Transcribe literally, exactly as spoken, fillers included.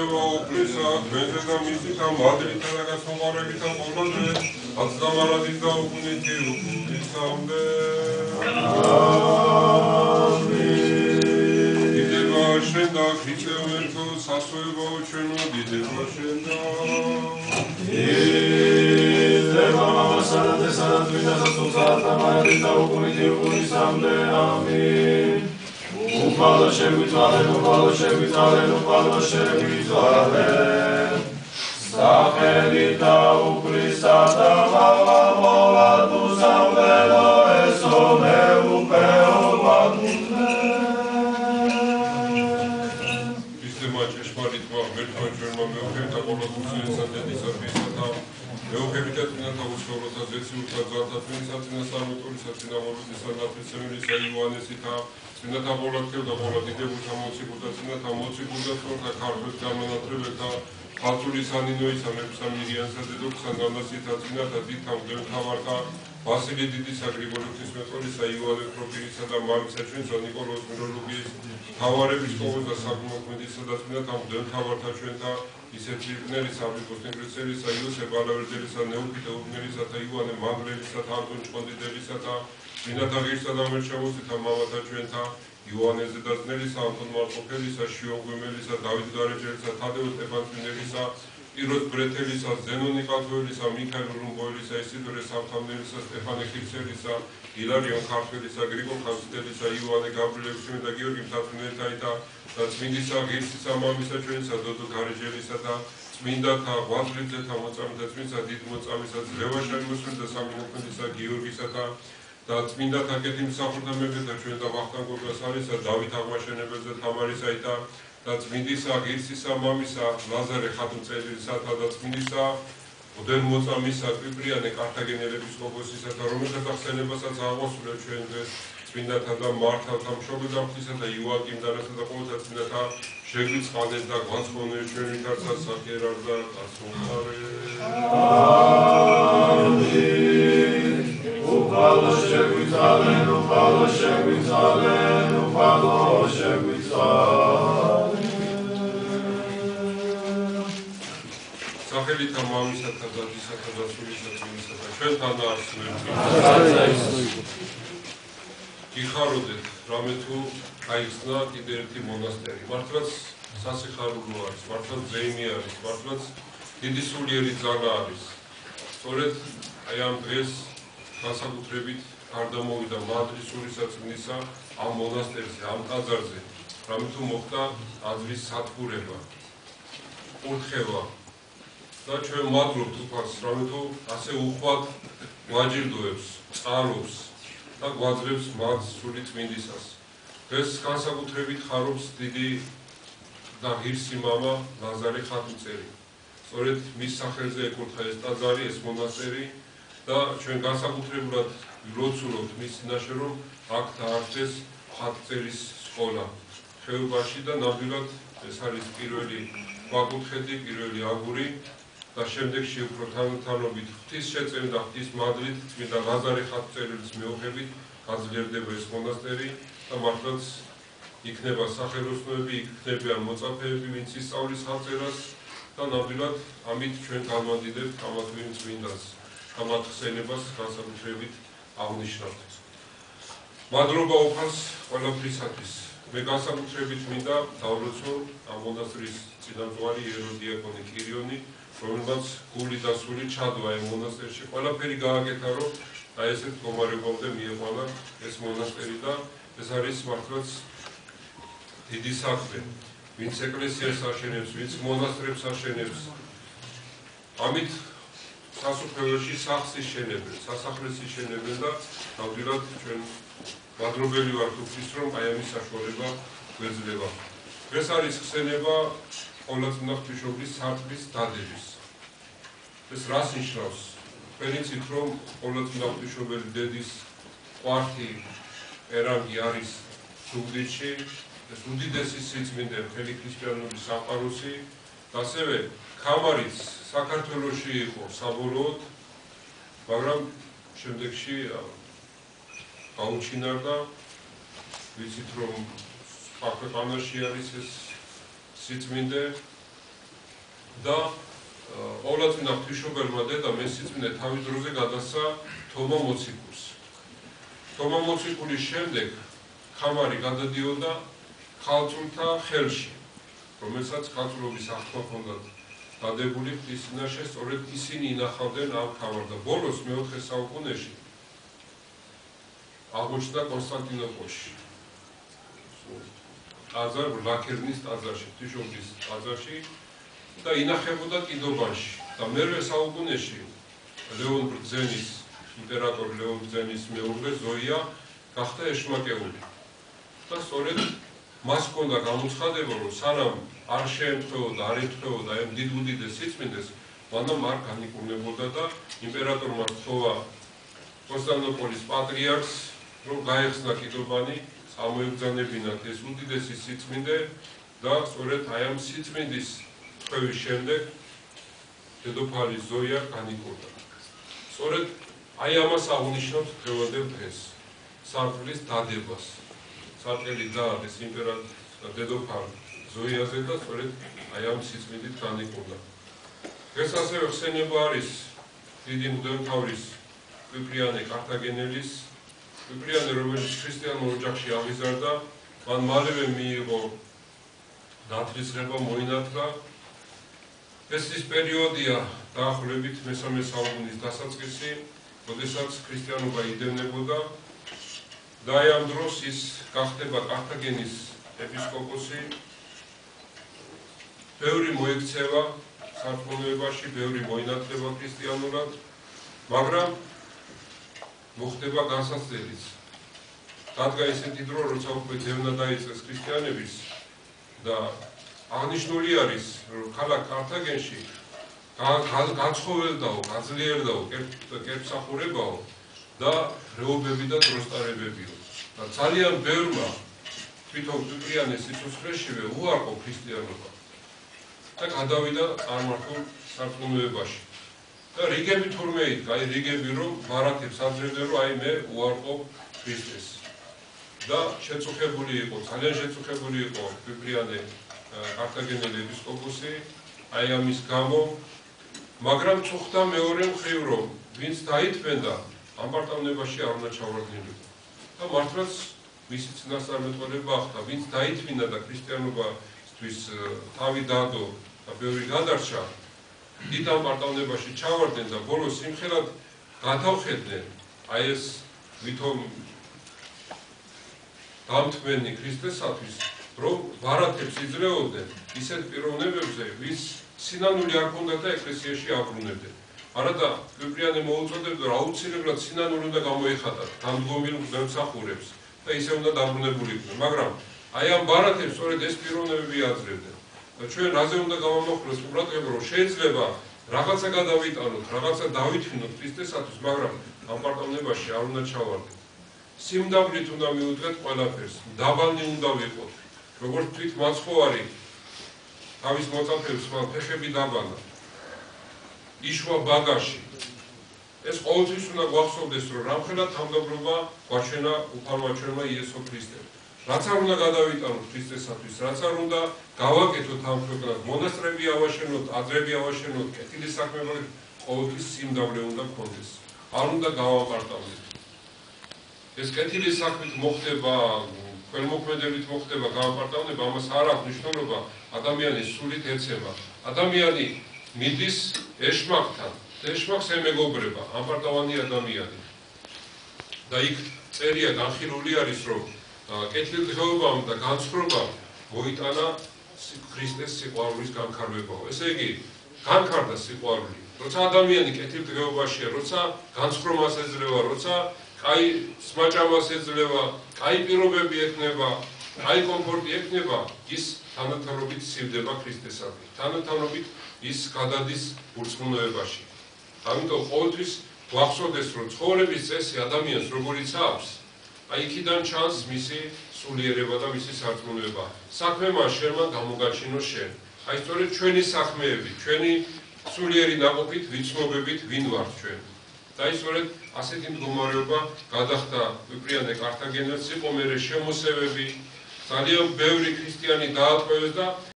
Eva uplisa, twente da misita, madrita da gasongarevita qolade, ათსამარადის და უგუნეთი უგუნისამდე. ამინ. დიდება შენ და ქრიცევ ერთო სასოებაო ჩვენო დიდება შენ და დიდება მამასა და დესა და წმინდა სასულსა ათსამარადის და უგუნეთი უგუნისამდე. ამინ. უფალო შეგვიწვალენ, უფალო შეგვიწვალენ, უფალო შეგვიწვალენ. სახელი და უფლისა და მაღლა თუ სამველო ესონე უფეო გვაგუნდე. ისემა ჭეშმარიტმა ღმერთმა ჩვენმა მეუღებთა ყოველდღიურისა დედისაფისა და მეუღებითა წმინდათა უსწავლოთა ზეციურთა ძალთა წმინდა წმინდა სამოტურისა წმინდა მორწისა ნათლისმცემლისა იოანესითა წმინდათა ყოვლადღიურ და ყოვლადიდებულთა მოციქულთა წმინდათა მოციქულთა თორთა ქართველთა გამონათრებელთა ხალხურისა ნინოისა მეფისა მირიანსა დედოფლისა განასითა წმინდათა დიდთა მღვდელმთავართა ვასილე დიდისა გრიგოლი ღვთისმეტყველისა იოანე პროფირისა და მამისა ჩვენსა ნიკოლოზ მიროლუგის მთავარეპისკოპოსის და საკმოქმედისა და წმინდათა მღვდელმთავართა ჩვენთა ისეთი იბნელისა აბრიკოს ნეგრიცელისა იოსებ ბალავერდელისა ნეოფიტე ურბნელისა და იოანე მანგლელისა და ანტონ ჭყონდიდებისა და წმინდათა ღირსთა და მერჩეულთა მამათა ჩვენთა იოანე ზედაზნელისა, ანტონ მარკოფელისა, შიონ გვემელისა, დავით გარეჯელისა, თადეო სტეფანწმინდელისა, პიროს ბრეთელისა, ზენონი ყათოელისა, მიქაელ რუმბოელისა, ისიდორე სამთავნელისა, სტეფანე ხირცელისა, ილარიონ ქართველისა, გრიგოლ ხანძთელისა, იოანე გაბრიელისა და გიორგი მთაწმინდელთა და წმინდისა ღირსისა მამისა ჩვენისა, დოდო გარეჯელისა და წმინდათა ღვაწლიბზეთა მოწამეთა წმინდისა დიდ მოწამისა, ძლევაშარი მოსმენთა სამიმოქმედისა, გიორგისა და და წმინდათა კეთილმსახურთა მეფეთა ჩვენ და ვახტანგ გოგრასალისა, დავით აღმაშენებელზე თამარისაითა და წმინდისა ღირსისა მამისა, ლაზარე ხატმწერიისა და წმინდისა მღვდელმოწამისა, კვიპრიანე კართაგენელების ეპისკოპოსისა, რომელთა ახსენებასაც აღასრულებთ ჩვენ დღეს წმინდათა და მართავთა მშობელთა ღვთისა და იოაკიმ დანასა და ყოველთა წმინდათა შეგვიწყალეთ და გვაცხონეთ ჩვენი თარცა საქერარ და გასუხარე. ამინ. უფალო შეგვიწყალენ, უფალო შეგვიწყალენ, უფალო შეგვიწყალენ. სახელითა მამისათა და დისათა და სულისა წმინდისა ჩვენთან არსებობს. გიხაროდეთ, რამე თუ გაიხსნა კიდე ერთი მონასტერი. მართლაც სასიხარულო არის, მართლაც ძეიმი არის, მართლაც დიდი სულიერი ძალა არის. სწორედ აი ამ დღეს განსაკუთრებით გარდამოვიდა მადრის სულისაწმინდისა ამ მონასტერზე, ამ ტაძარზე, რამე თუ მოხდა ტაძრის სათბურება, კურთხევა და ჩვენ მადლობთ უფალს, რამე თუ ასე უხვად გვაჯილდოებს, წყარობს და გვაძლევს მათ სული წმინდისას. დღეს განსაკუთრებით ხარობს დიდი და ღირსი მამა ლაზარე ხატმწერი. სწორედ მის სახელზე ეკურთხა ეს ტაძარი, ეს მონასტერი და ჩვენ განსაკუთრებულად ვილოცულობთ მის წინაშე, რომ აქ დაარსეს ხატმწერის სკოლა ხეობაში და ნამდვილად ეს არის პირველი გვაკურთხეთი, პირველი აგური და შემდეგში უფრო თანთანობით ღვთის შეწევით და ღვთის მადლით წმინდა ლაზარე ხატმწერის მეუღებით გაძლიერდება ეს მონასტერი და მართლაც იქნება სახელოსნოები, იქნებიან მოწაფეები, ვინც ისწავლის ხატწერას და ნამდვილად ამით ჩვენ განვადიდებთ ამათ ვინც წმინდას. ამათ ხსენებას განსაკუთრებით აღნიშნავთ. მადლობა უფალს ყველაფრისათვის. მე განსაკუთრებით მინდა დავროცო ამ მონასტრის წინამძღვარი იეროდიაკონი კირიონი, რომელმაც გული და სული ჩადვა ამ მონასტერში. ყველაფერი გააკეთა, რომ აი ესეთ მდგომარეობამდე მიეყოლა ეს მონასტერი და ეს არის მართლაც დიდი საქმე. ვინც ეკლესიას აშენებს, ვინც მონასტრებს აშენებს. ამით სასუფეველში სახლს იშენებენ, სასახლეს იშენებენ და ნამდვილად ჩვენ მადლობელი ვართ უფლის, რომ აი ამის საშუალება გვეძლევა. ეს არის ხსენება ყოვლადწმინდა ღვთისმშობლის სარწყვის დადების. ეს რას ნიშნავს? თქვენ იცით, რომ ყოვლადწმინდა ღვთისმშობელი დედის ყვართი ერანგი არის ზუგდიდში, ეს უდიდესი სიწმინდე მთელი ქრისტიანობის საყაროსი და ასევე ქამარიც საქართველოში იყო საბოლოოდ, მაგრამ შემდეგში გაუჩინარდა. ვიცით, რომ სხვა ქვეყანაში არის ეს სიწმინდე და ყოვლადწმინდა ღვთისმშობელმა დედამ ეს სიწმინდე თავის დროზე გადასცა თომა მოციქულს. თომა მოციქულის შემდეგ ხამარი გადადიოდა ქალწულთა ხელში, რომელსაც ქალწულობის აღქმა ჰქონდათ დადებული ღვთის წინაშე, სწორედ ისინი ინახავდნენ ამ ხამარს და ბოლოს მეოთხე საუკუნეში აღმოჩნდა კონსტანტინოპოლში. ტაძარ ლაქერნის ტაძარში, ღვთისმშობლის ტაძარში და ინახებოდა კიდობანში. და მერვე საუკუნეში ლეონ ბრძენის, იმპერატორ ლეონ ბრძენის მეუღლე ზოია გახდა ეშმაკეული. და სწორედ მას ჰქონდა გამოცხადება, რომ სანამ არ შეემთხვეოდა, არ ემთხვეოდა ამ დიდ უდიდეს სიწმინდეს, მანამ არ განიკურნებოდა და იმპერატორმა სთხოვა კონსტანტინოპოლის პატრიარქს, რომ გაეხსნა კიდობანი, წამოებრძანებინათ ეს უდიდესი სიწმინდე და სწორედ აი ამ სიწმინდის თხოვის შემდეგ დედოფალი ზოია განიკურნა. სწორედ აი ამას აღნიშნავს დღევანდელ დღეს, სარწმუნის დადებას. სარწმუნი დაადეს იმპერატორ და დედოფალ ზოიაზე და სწორედ აი ამ სიწმინდით განიკურნა. დღეს ასევე ხსენება არის დიდი მღვდელმთავრის კვიპრიანე კართაგენელის, კვიპრიანე, რომელიც ქრისტიანულ ოჯახში აღიზარდა, მან მალევე მიიღო ნათლისღება, მოინათლა. ეს ის პერიოდია დაახლოებით მესამე საუკუნის დასაწყისი, როდესაც ქრისტიანობა იდევნებოდა და აი ამ დროს ის გახდება კართაგენის ეპისკოპოსი. ბევრი მოექცევა სარწმუნოებაში, ბევრი მოინათლება ქრისტიანულად, მაგრამ მოხდება განსაცდელიც. დადგა ისეთი დრო, როცა უკვე ძევნა დაიწყეს ქრისტიანების და აღნიშნული არის, რომ ქალაქ კართაგენში გაცხოველდაო, გაძლიერდაო, კერპსახურებაო და რეობები და დროსტარებებიო. და ძალიან ბევრმა თვითონ კვიპრიანეს სიცოცხლეშივე უარყო ქრისტიანობა და გადავიდა წარმართულ სარწმუნოებაში. და რიგები თურმე იდგა, აი რიგები რომ ბარათებს აძლევდნენ, რომ აი მე უარყო ქრისტეს. და შეწუხებული იყო, ძალიან შეწუხებული იყო კვიპრიანე კართაგენელი ეპისკოპოსი აი ამის გამო, მაგრამ წუხდა მეორე მხრივ, რომ ვინც დაითმენდა, ამ პარტავნებაში არ უნდა ჩავარდნილიყო. და მართლაც მისი წინასწარმეტყველება ახდა, ვინც დაითმინა და ქრისტიანობისთვის თავი დადო და ბევრი გადარჩა, დიდ ამ პარტავნებაში ჩავარდნენ და ბოლოს სიმხელად გადავხედდნენ აი ეს ვითომ დამთმენი ქრისტესათვის, რომ ბარათებს იძლეოდნენ ისეთ პიროვნებებზე, ვის სინანული არ ჰქონდა და ეკლესიაში აბრუნებდნენ. არადა კვიპრიანე მოუწოდებდა, რომ აუცილებლად სინანული უნდა გამოეხატათ დამდგომილ მღვდელმსახურებს და ისე უნდა დაბრუნებული იყვნენ. მაგრამ აი ამ ბარათებს სწორედ ეს პიროვნებები აძლევდნენ. და ჩვენ რაზე უნდა გავამახვილოს ყურადღება, რომ შეიძლება რაღაცა გადავიტანოთ, რაღაცა დავითვინოთ ქრისტესათვის, მაგრამ ამ პარტავნებაში არ უნდა ჩავარდეთ. სიმდაბლით უნდა მიუძღეთ ყველაფერს, დაბალნი უნდა ვიყოთ. როგორც თვით მაცხოვარი თავის მოწაფეებს მან ფეხები დაბანა, იშვა ბაგაში. ეს ყოველთვის უნდა გვახსოვდეს, რომ რამხელა თავმდაბლობა გვაჩვენა უფალმა ჩვენმა იესო ქრისტემ. რაც არ უნდა გადავიტანოთ ქრისტესათვის, რაც არ უნდა გავაკეთოთ ამ ქვეყნად, მონასტრები ავაშენოთ, ტაძრები ავაშენოთ, კეთილი საქმეები, ყოველთვის სიმდაბლე უნდა გქონდეს. არ უნდა გავაპარტავნეთ. ეს კეთილი საქმით მოხდება, ხელმოქმედებით მოხდება გავაპარტავნება, ამას არ აქვს მნიშვნელობა ადამიანის სულით ეცემა. ადამიანი მიდის ეშმაკთან, ეშმაკს ემეგობრება, ამპარტავანი ადამიანი. და იქ წერია განხილული არის, რომ კეთილდღეობამ და განცხრობამ მოიტანა ქრისტეს სიყვარულის განხარვებაო. ესე იგი, განხარდა სიყვარული. როცა ადამიანი კეთილდღეობაშია, როცა განცხრომას ეძლევა, როცა კაი სმაჭამას ეძლევა, კაი პირობები ექნება, კაი კომფორტი ექნება, ის თანათაობით სივდება ქრისტესადმი. თანათაობით ის გადადის ურწმუნოებაში. ამიტომ ყოველთვის გვახსოვდეს, რომ ცხოვრების წესი ადამიანს როგორიც აქვს, აი იქიდან ჩანს მისი სულიერება და მისი სარწმუნოება. საქმე მას შენმა გამოგაჩინო შენ. აი სწორედ ჩვენი საქმეები, ჩვენი სულიერი ნაყოფით, ვიცნობებით ვინ ვართ ჩვენ. და ის სწორედ ასეთი მდგომარეობა გადახდა კვიპრიანე კართაგენელს, იყო მერე შემოსევები, ძალიან ბევრი ქრისტიანი დაატყვევეს და